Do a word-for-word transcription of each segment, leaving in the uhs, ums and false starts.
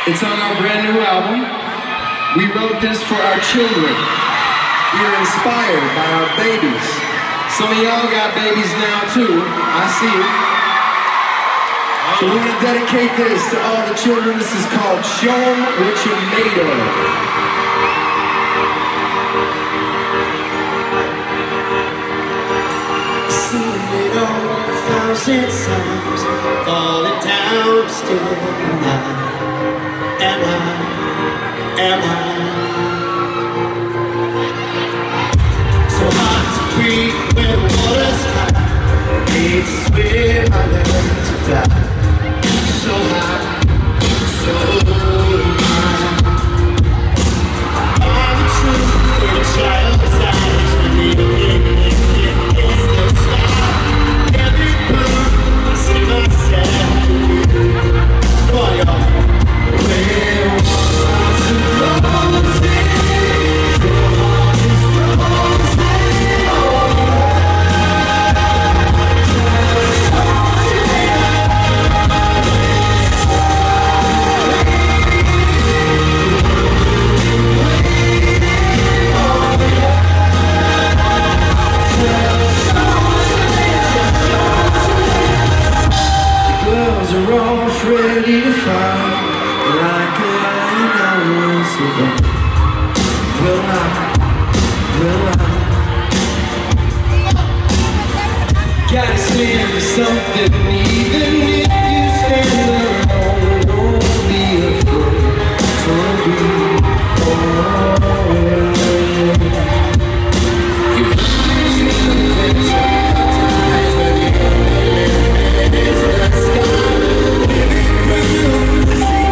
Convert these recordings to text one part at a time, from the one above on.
It's on our brand new album. We wrote this for our children. We are inspired by our babies. Some of y'all got babies now too. I see it. So we're gonna dedicate this to all the children. This is called Show 'Em What You're Made Of. Seen it all a thousand times, falling down still now. Am I, am I so hard to breathe when the water's high? I need to swim, I learn to fly. So high, so high. I'm the truth in a child's eyes. Believing it, it is the sky. Every blue, I see myself. Come on, y'all. Where was the frozen? Your heart is frozen. The gloves are off, ready to fire. Like a lion, I will survive. Will I? Will I? Gotta stand for something, even if you stand alone. Don't be afraid. Don't be alone. You find your adventure. Sometimes when the only limit is the sky. Living through the sea.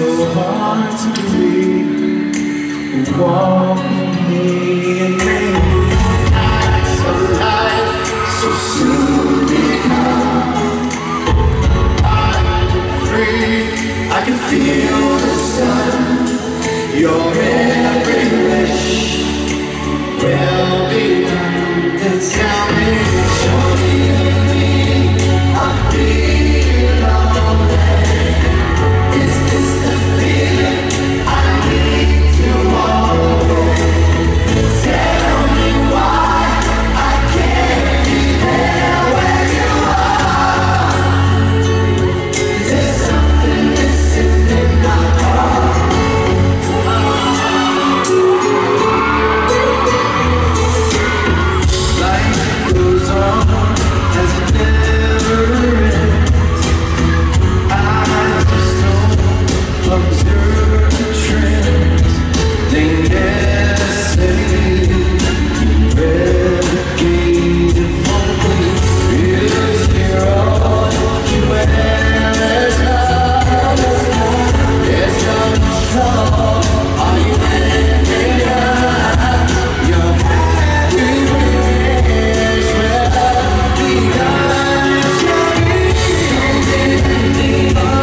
so hard to breathe. Walk with me and make nights alive so soon become. I'm free, I can feel the sun. Your every wish will be done. And tell me, show me the meaning of being lonely. Is this the feeling I need to hold? Tell me why I can't be there where you are. Is there something missing in my heart? Life goes on as it never ends. I just don't observe the trends. They never say replicated for me. Is here all you ever love? There's no trouble. Are you ending up? Your happy wish will be done. You're ending up.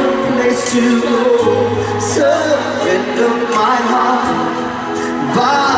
To surrender my heart. Bye.